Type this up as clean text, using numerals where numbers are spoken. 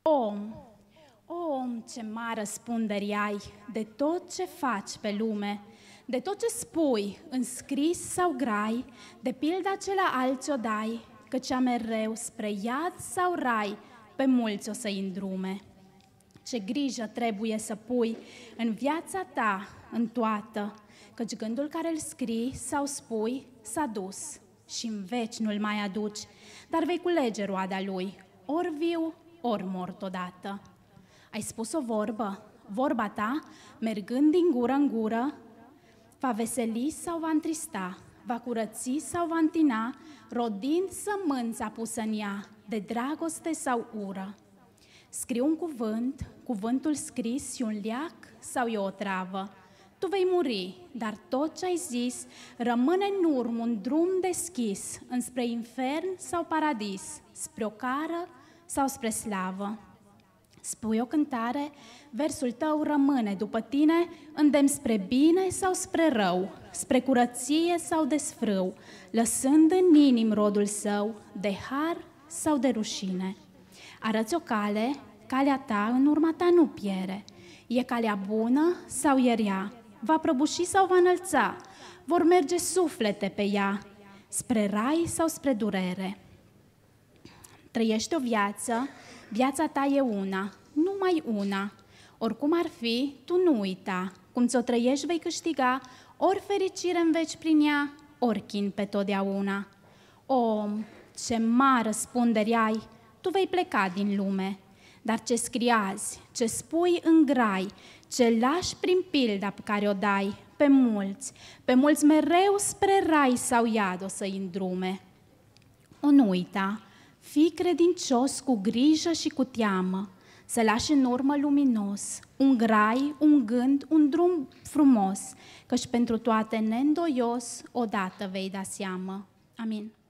Om, om, ce mare răspundere ai de tot ce faci pe lume, de tot ce spui, în scris sau grai, de pilda ce la alți o dai, că cea mereu spre iad sau rai, pe mulți o să-i îndrume. Ce grijă trebuie să pui în viața ta, în toată, căci gândul care îl scrii sau spui s-a dus și în veci nu-l mai aduci, dar vei culege roada lui, ori viu, ori mort odată. Ai spus o vorbă, vorba ta, mergând din gură în gură, va veseli sau va întrista, va curăți sau va întina, rodind sămânța pusă în ea, de dragoste sau ură. Scriu un cuvânt, cuvântul scris și un leac sau e o travă. Tu vei muri, dar tot ce ai zis rămâne în urmă un drum deschis, înspre infern sau paradis, spre o cară sau spre slavă. Spui o cântare, versul tău rămâne după tine, îndemn spre bine sau spre rău, spre curăție sau de sfrâu, lăsând în inim rodul său, de har sau de rușine. Arăți o cale, calea ta în urma ta nu piere, e calea bună sau e rea, va prăbuși sau va înălța, vor merge suflete pe ea, spre rai sau spre durere. Trăiești o viață, viața ta e una, numai una. Oricum ar fi, tu nu uita, cum ți-o trăiești vei câștiga, ori fericire în veci prin ea, ori chin pe totdeauna. Om, ce mare răspundere ai, tu vei pleca din lume, dar ce scrii azi, ce spui în grai, ce lași prin pilda pe care o dai, pe mulți mereu spre rai sau iad o să-i îndrume. O nu uita, fii credincios cu grijă și cu teamă, să lași în urmă luminos, un grai, un gând, un drum frumos, căci pentru toate neîndoios odată vei da seamă. Amin.